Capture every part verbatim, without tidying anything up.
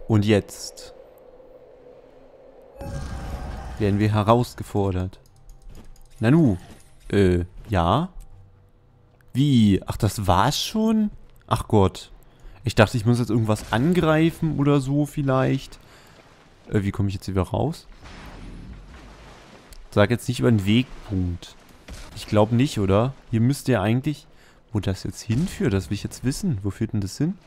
Und jetzt werden wir herausgefordert. Nanu. Äh, ja? Wie? Ach, das war's schon? Ach Gott. Ich dachte, ich muss jetzt irgendwas angreifen oder so vielleicht. Äh, wie komme ich jetzt wieder raus? Sag jetzt nicht über den Wegpunkt. Ich glaube nicht, oder? Hier müsste ja eigentlich... Wo das jetzt hinführt, das will ich jetzt wissen. Wo führt denn das hin?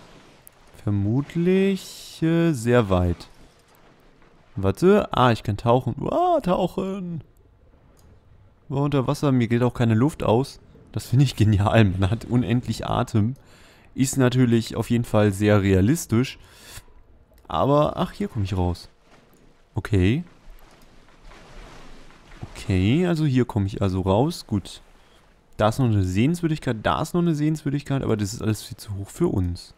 Vermutlich äh, sehr weit. Warte. Ah, ich kann tauchen. Ah, tauchen. War unter Wasser. Mir geht auch keine Luft aus. Das finde ich genial. Man hat unendlich Atem. Ist natürlich auf jeden Fall sehr realistisch. Aber, ach, hier komme ich raus. Okay. Okay, also hier komme ich also raus. Gut. Da ist noch eine Sehenswürdigkeit. Da ist noch eine Sehenswürdigkeit. Aber das ist alles viel zu hoch für uns.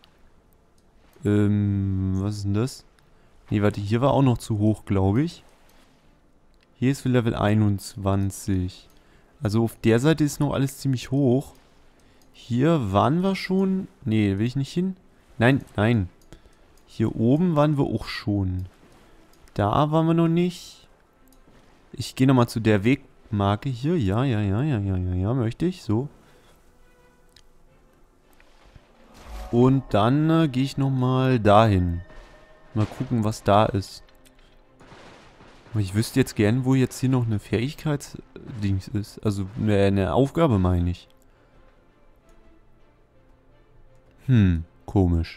Ähm, was ist denn das? Nee, warte, hier war auch noch zu hoch, glaube ich. Hier ist für Level einundzwanzig. Also auf der Seite ist noch alles ziemlich hoch. Hier waren wir schon... Nee, will ich nicht hin? Nein, nein. Hier oben waren wir auch schon. Da waren wir noch nicht. Ich gehe nochmal zu der Wegmarke hier. Ja, ja, ja, ja, ja, ja, ja, möchte ich. So. Und dann äh, gehe ich nochmal dahin. Mal gucken, was da ist. Ich wüsste jetzt gern, wo jetzt hier noch eine Fähigkeitsdings ist. Also eine, eine Aufgabe, meine ich. Hm, komisch.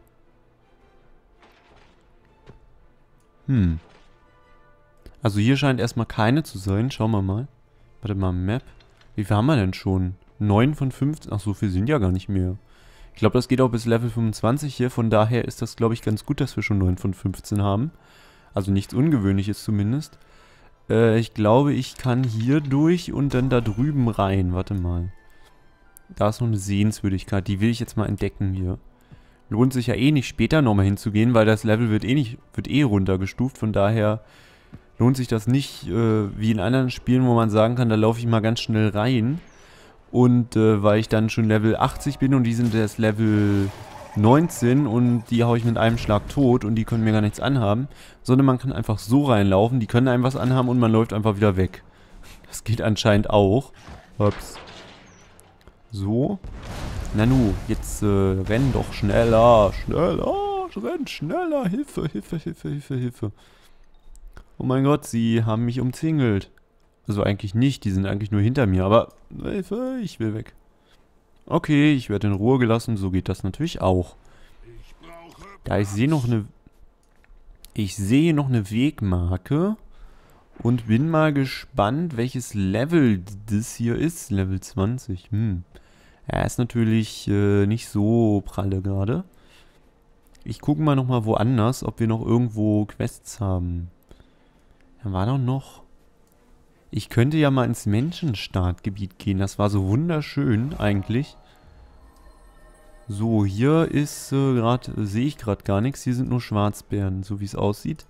Hm. Also hier scheint erstmal keine zu sein. Schauen wir mal. Warte mal, Map. Wie viel haben wir denn schon? neun von fünfzehn. Ach, so viel sind ja gar nicht mehr. Ich glaube, das geht auch bis Level fünfundzwanzig hier. Von daher ist das, glaube ich, ganz gut, dass wir schon neun von fünfzehn haben. Also nichts Ungewöhnliches zumindest. Äh, ich glaube, ich kann hier durch und dann da drüben rein. Warte mal. Da ist noch eine Sehenswürdigkeit. Die will ich jetzt mal entdecken hier. Lohnt sich ja eh nicht, später nochmal hinzugehen, weil das Level wird eh nicht, wird eh runtergestuft. Von daher lohnt sich das nicht, äh, wie in anderen Spielen, wo man sagen kann, da laufe ich mal ganz schnell rein. Und äh, weil ich dann schon Level achtzig bin und die sind erst Level neunzehn und die haue ich mit einem Schlag tot und die können mir gar nichts anhaben. Sondern man kann einfach so reinlaufen, die können einem was anhaben und man läuft einfach wieder weg. Das geht anscheinend auch. Ups. So. Nanu, jetzt äh, renn doch schneller, schneller, renn schneller, Hilfe, Hilfe, Hilfe, Hilfe, Hilfe. Oh mein Gott, sie haben mich umzingelt. Also eigentlich nicht, die sind eigentlich nur hinter mir, aber Hilfe, ich will weg. Okay, ich werde in Ruhe gelassen, so geht das natürlich auch. Da ich sehe noch eine... Ich sehe noch eine Wegmarke und bin mal gespannt, welches Level das hier ist. Level zwanzig, hm. Er ist natürlich äh, nicht so pralle gerade. Ich gucke mal nochmal woanders, ob wir noch irgendwo Quests haben. Da war doch noch... Ich könnte ja mal ins Menschenstartgebiet gehen. Das war so wunderschön eigentlich. So, hier ist äh, gerade... Sehe ich gerade gar nichts. Hier sind nur Schwarzbären, so wie es aussieht.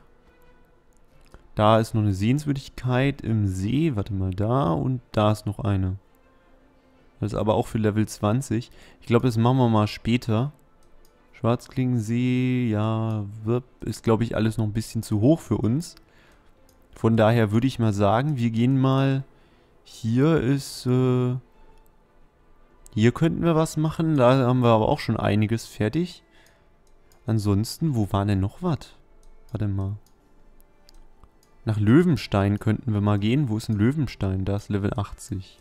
Da ist noch eine Sehenswürdigkeit im See. Warte mal, da und da ist noch eine. Das ist aber auch für Level zwanzig. Ich glaube, das machen wir mal später. Schwarzklingensee, ja, ist, glaube ich, alles noch ein bisschen zu hoch für uns. Von daher würde ich mal sagen, wir gehen mal... Hier ist... Äh, hier könnten wir was machen. Da haben wir aber auch schon einiges fertig. Ansonsten, wo war denn noch was? Warte mal. Nach Löwenstein könnten wir mal gehen. Wo ist ein Löwenstein? Da ist Level achtzig.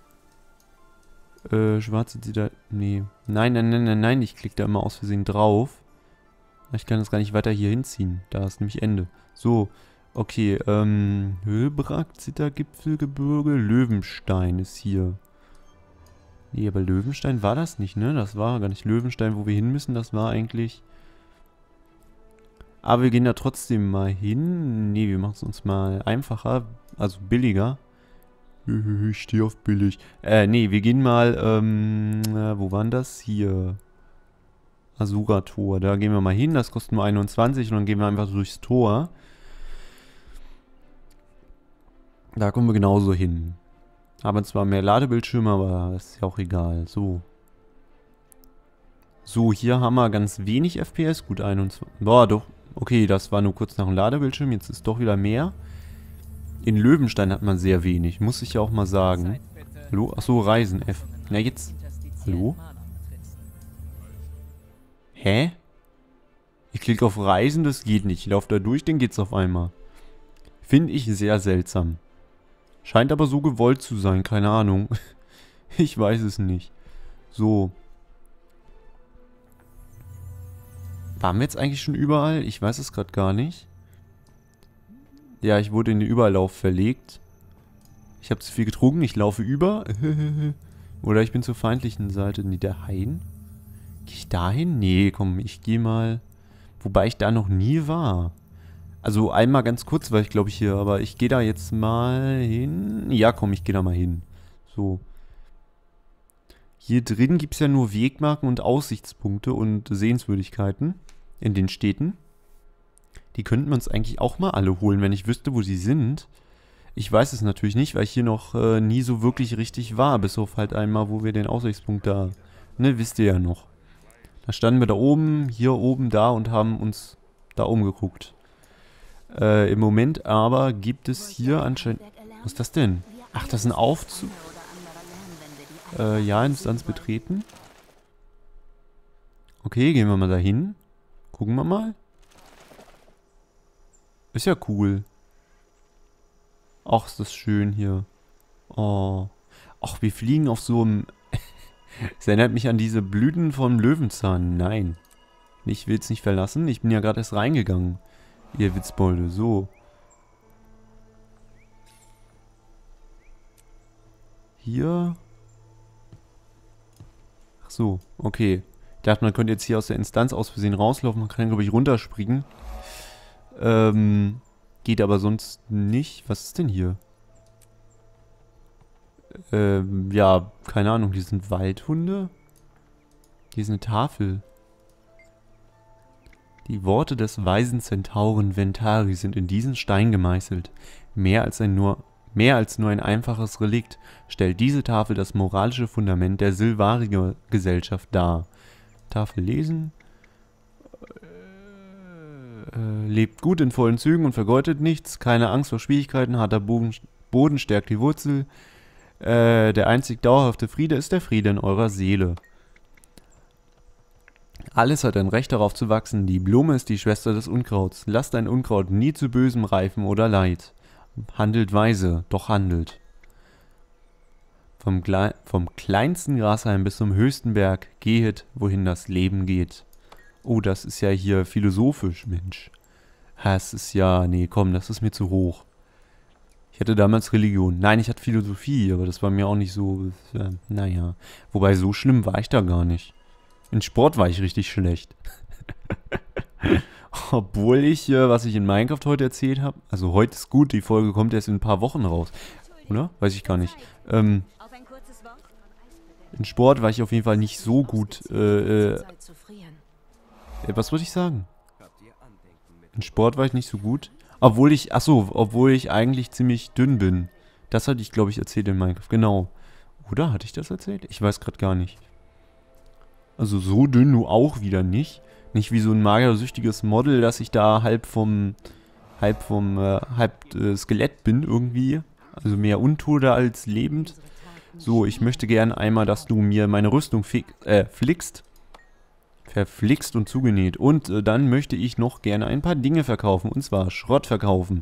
Äh, schwarze Zitadelle. Nee. Nein, nein, nein, nein, nein. Ich klicke da immer aus Versehen drauf. Ich kann das gar nicht weiter hier hinziehen. Da ist nämlich Ende. So. Okay, ähm. Höhlbrack, Zittergipfelgebirge, Löwenstein ist hier. Nee, aber Löwenstein war das nicht, ne? Das war gar nicht Löwenstein, wo wir hin müssen. Das war eigentlich... Aber wir gehen da trotzdem mal hin. Nee, wir machen es uns mal einfacher. Also billiger. Ich stehe auf billig. Äh, nee, wir gehen mal, ähm, äh, wo waren das? Hier. Asura-Tor. Da gehen wir mal hin. Das kostet nur einundzwanzig und dann gehen wir einfach durchs Tor. Da kommen wir genauso hin. Haben zwar mehr Ladebildschirme, aber ist ja auch egal. So. So, hier haben wir ganz wenig F P S. Gut, einundzwanzig. Boah, doch. Okay, das war nur kurz nach dem Ladebildschirm. Jetzt ist doch wieder mehr. In Löwenstein hat man sehr wenig. Muss ich ja auch mal sagen. Hallo? Achso, Reisen. F. Na jetzt. Hallo? Hä? Ich klicke auf Reisen, das geht nicht. Ich laufe da durch, dann geht's auf einmal. Finde ich sehr seltsam. Scheint aber so gewollt zu sein, keine Ahnung. Ich weiß es nicht. So. Waren wir jetzt eigentlich schon überall? Ich weiß es gerade gar nicht. Ja, ich wurde in den Überlauf verlegt. Ich habe zu viel getrunken, ich laufe über. Oder ich bin zur feindlichen Seite. Nee, der Hain? Gehe ich da hin? Nee, komm, ich gehe mal... Wobei ich da noch nie war. Also einmal ganz kurz war ich, glaube ich, hier. Aber ich gehe da jetzt mal hin. Ja, komm, ich gehe da mal hin. So. Hier drin gibt es ja nur Wegmarken und Aussichtspunkte und Sehenswürdigkeiten in den Städten. Die könnten wir uns eigentlich auch mal alle holen, wenn ich wüsste, wo sie sind. Ich weiß es natürlich nicht, weil ich hier noch äh, nie so wirklich richtig war. Bis auf halt einmal, wo wir den Aussichtspunkt da... Ne, wisst ihr ja noch. Da standen wir da oben, hier oben, da und haben uns da umgeguckt. Äh, im Moment aber gibt es hier anscheinend... Was ist das denn? Ach, das ist ein Aufzug. Äh, ja, Instanz betreten. Okay, gehen wir mal dahin. Gucken wir mal. Ist ja cool. Ach, ist das schön hier. Oh. Ach, wir fliegen auf so einem... Es erinnert mich an diese Blüten vom Löwenzahn. Nein. Ich will es nicht verlassen. Ich bin ja gerade erst reingegangen. Ihr Witzbolde. So. Hier. Ach so. Okay. Ich dachte, man könnte jetzt hier aus der Instanz aus Versehen rauslaufen. Man kann, glaube ich, runterspringen. Ähm... Geht aber sonst nicht. Was ist denn hier? Ähm, ja, keine Ahnung. Die sind Waldhunde. Hier ist eine Tafel. Die Worte des weisen Zentauren Ventari sind in diesen Stein gemeißelt. Mehr als, ein nur, mehr als nur ein einfaches Relikt stellt diese Tafel das moralische Fundament der Silvari-Gesellschaft dar. Tafel lesen. Äh, lebt gut in vollen Zügen und vergeudet nichts. Keine Angst vor Schwierigkeiten. Harter Boden, Boden stärkt die Wurzel. Äh, der einzig dauerhafte Friede ist der Friede in eurer Seele. Alles hat ein Recht darauf zu wachsen. Die Blume ist die Schwester des Unkrauts. Lasst ein Unkraut nie zu Bösem reifen oder Leid. Handelt weise, doch handelt. Vom, Gle vom kleinsten Grashalm bis zum höchsten Berg, gehet, wohin das Leben geht. Oh, das ist ja hier philosophisch, Mensch. Das ist ja... Nee, komm, das ist mir zu hoch. Ich hatte damals Religion. Nein, ich hatte Philosophie, aber das war mir auch nicht so... Äh, naja. Wobei, so schlimm war ich da gar nicht. In Sport war ich richtig schlecht. Obwohl ich, äh, was ich in Minecraft heute erzählt habe... Also heute ist gut, die Folge kommt erst in ein paar Wochen raus. Oder? Weiß ich gar nicht. Ähm... In Sport war ich auf jeden Fall nicht so gut. Äh, äh, was wollte ich sagen? In Sport war ich nicht so gut. Obwohl ich, achso, obwohl ich eigentlich ziemlich dünn bin. Das hatte ich, glaube ich, erzählt in Minecraft. Genau. Oder hatte ich das erzählt? Ich weiß gerade gar nicht. Also so dünn nur auch wieder nicht. Nicht wie so ein magersüchtiges Model, dass ich da halb vom, halb vom, äh, halb äh, Skelett bin irgendwie. Also mehr untoter als lebend. So, ich möchte gern einmal, dass du mir meine Rüstung äh, flickst. Verflixt und zugenäht. Und äh, dann möchte ich noch gerne ein paar Dinge verkaufen. Und zwar Schrott verkaufen.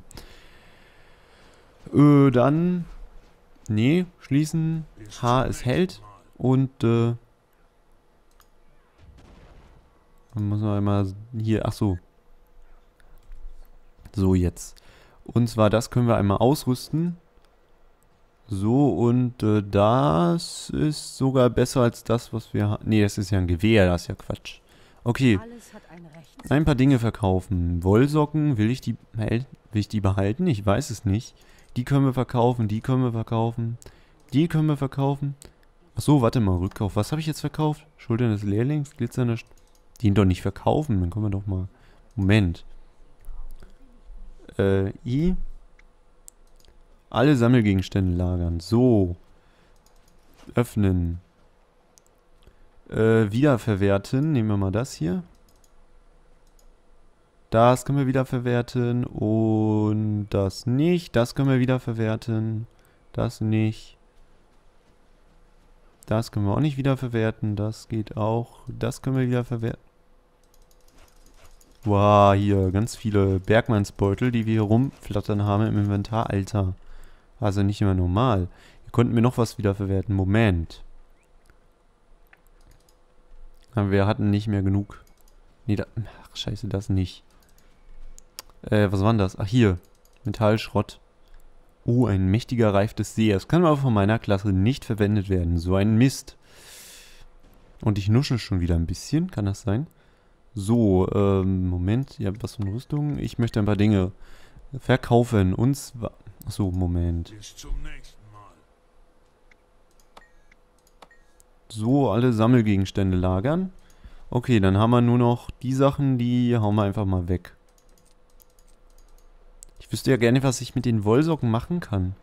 Äh, dann... Nee, schließen. H ist Held. Und, äh... dann muss man einmal hier... Ach so. So, jetzt. Und zwar, das können wir einmal ausrüsten. So, und äh, das ist sogar besser als das, was wir haben. Nee, das ist ja ein Gewehr, das ist ja Quatsch. Okay. Ein paar Dinge verkaufen. Wollsocken, will ich die, will ich die behalten? Ich weiß es nicht. Die können wir verkaufen, die können wir verkaufen. Die können wir verkaufen. Achso, warte mal, Rückkauf. Was habe ich jetzt verkauft? Schultern des Lehrlings, glitzernde... St Den doch nicht verkaufen, dann können wir doch mal... Moment. Äh, I... Alle Sammelgegenstände lagern. So. Öffnen. Äh, wiederverwerten. Nehmen wir mal das hier. Das können wir wiederverwerten. Und das nicht. Das können wir wiederverwerten. Das nicht. Das können wir auch nicht wiederverwerten. Das geht auch. Das können wir wiederverwerten. Wow, hier ganz viele Bergmannsbeutel, die wir hier rumflattern haben im Inventar. Alter. Also nicht immer normal. Hier konnten wir noch was wiederverwerten. Moment. Aber wir hatten nicht mehr genug. Nee, da, ach scheiße, das nicht. Äh, was war denn das? Ach, hier. Metallschrott. Oh, ein mächtiger Reif des Sehers. Kann aber von meiner Klasse nicht verwendet werden. So ein Mist. Und ich nuschel schon wieder ein bisschen. Kann das sein? So, ähm, Moment. Ihr habt was von Rüstung. Ich möchte ein paar Dinge verkaufen. Und zwar... Achso, Moment. Bis zum nächsten Mal. So, alle Sammelgegenstände lagern. Okay, dann haben wir nur noch die Sachen, die hauen wir einfach mal weg. Ich wüsste ja gerne, was ich mit den Wollsocken machen kann.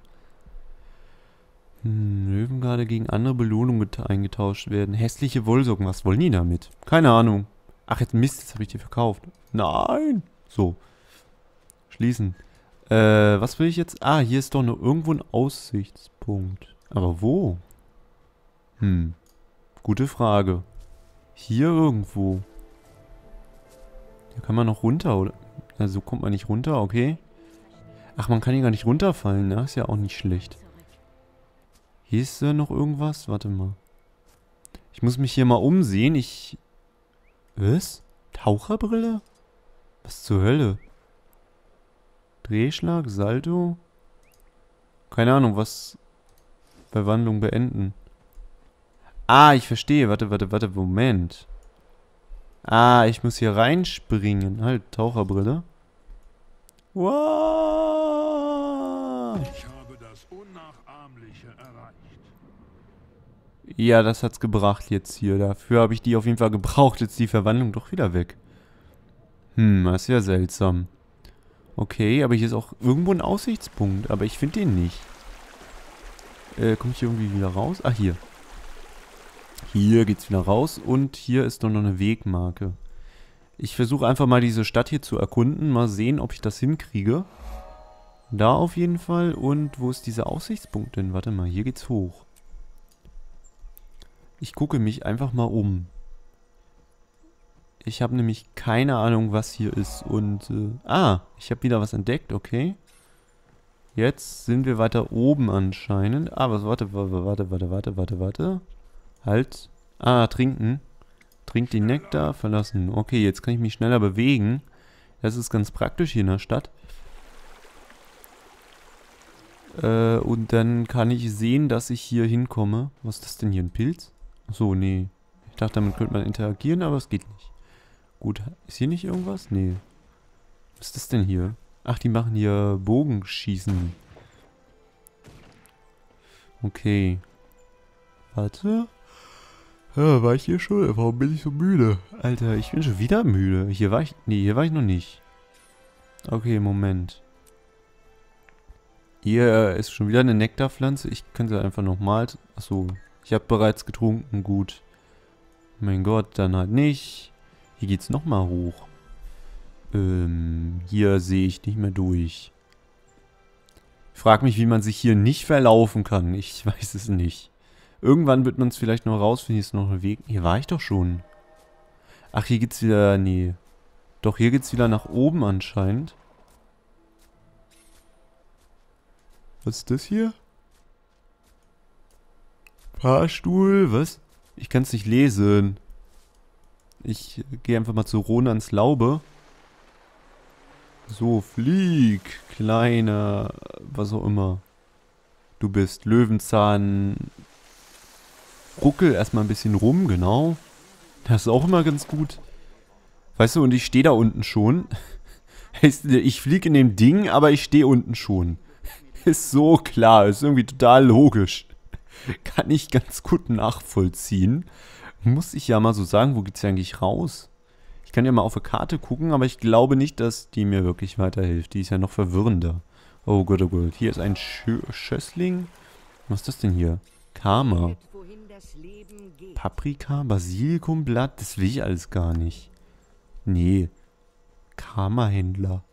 Hm, Löwengarde gegen andere Belohnungen eingetauscht werden. Hässliche Wollsocken, was wollen die damit? Keine Ahnung. Ach, jetzt Mist, jetzt habe ich die verkauft. Nein! So. Schließen. Äh, was will ich jetzt? Ah, hier ist doch nur irgendwo ein Aussichtspunkt. Aber wo? Hm. Gute Frage. Hier irgendwo. Hier kann man noch runter, oder? Also kommt man nicht runter, okay. Ach, man kann hier gar nicht runterfallen, ne? Ist ja auch nicht schlecht. Hier ist äh, noch irgendwas? Warte mal. Ich muss mich hier mal umsehen. Ich... Was? Taucherbrille? Was zur Hölle? Drehschlag, Salto? Keine Ahnung, was... Verwandlung beenden. Ah, ich verstehe. Warte, warte, warte. Moment. Ah, ich muss hier reinspringen. Halt, Taucherbrille. Wow. Ich habe das Unnachahmliche erreicht. Ja, das hat's gebracht jetzt hier. Dafür habe ich die auf jeden Fall gebraucht. Jetzt die Verwandlung doch wieder weg. Hm, das ist ja seltsam. Okay, aber hier ist auch irgendwo ein Aussichtspunkt. Aber ich finde den nicht. Äh, komme ich hier irgendwie wieder raus? Ah, hier. Hier geht's wieder raus. Und hier ist doch noch eine Wegmarke. Ich versuche einfach mal diese Stadt hier zu erkunden. Mal sehen, ob ich das hinkriege. Da auf jeden Fall. Und wo ist dieser Aussichtspunkt denn? Warte mal, hier geht's hoch. Ich gucke mich einfach mal um. Ich habe nämlich keine Ahnung, was hier ist. Und, äh, ah, ich habe wieder was entdeckt, okay. Jetzt sind wir weiter oben anscheinend. Ah, was, warte, warte, warte, warte, warte, warte, warte. Halt. Ah, trinken. Trinkt den Nektar, verlassen. Okay, jetzt kann ich mich schneller bewegen. Das ist ganz praktisch hier in der Stadt. Äh, und dann kann ich sehen, dass ich hier hinkomme. Was ist das denn hier, ein Pilz? Achso, nee. Ich dachte, damit könnte man interagieren, aber es geht nicht. Gut, ist hier nicht irgendwas? Nee. Was ist das denn hier? Ach, die machen hier Bogenschießen. Okay. Warte. Ja, war ich hier schon? Warum bin ich so müde? Alter, ich bin schon wieder müde. Hier war ich... Nee, hier war ich noch nicht. Okay, Moment. Hier ist schon wieder eine Nektarpflanze. Ich könnte einfach nochmal... Achso, ich habe bereits getrunken. Gut. Mein Gott, dann halt nicht. Hier geht's nochmal hoch. Ähm, hier sehe ich nicht mehr durch. Ich frage mich, wie man sich hier nicht verlaufen kann. Ich weiß es nicht. Irgendwann wird man es vielleicht noch rausfinden. Hier ist noch ein Weg. Hier war ich doch schon. Ach, hier geht's wieder... Nee. Doch, hier geht's wieder nach oben anscheinend. Was ist das hier? Fahrstuhl? Was? Ich kann es nicht lesen. Ich gehe einfach mal zu Ronans Laube. So, flieg, kleiner, was auch immer. Du bist Löwenzahn. Ruckel erstmal ein bisschen rum, genau. Das ist auch immer ganz gut. Weißt du, und ich stehe da unten schon. Ich fliege in dem Ding, aber ich stehe unten schon. Ist so klar, ist irgendwie total logisch. Kann ich ganz gut nachvollziehen. Muss ich ja mal so sagen, wo geht's eigentlich raus? Ich kann ja mal auf eine Karte gucken, aber ich glaube nicht, dass die mir wirklich weiterhilft. Die ist ja noch verwirrender. Oh Gott, oh Gott. Hier ist ein Schö Schössling. Was ist das denn hier? Karma. das Leben geht. Paprika, Basilikumblatt, das will ich alles gar nicht. Nee. Karma-Händler.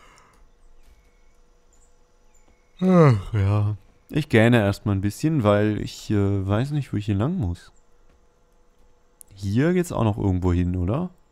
Ach ja. Ich gähne erstmal ein bisschen, weil ich äh, weiß nicht, wo ich hier lang muss. Hier geht's auch noch irgendwo hin, oder?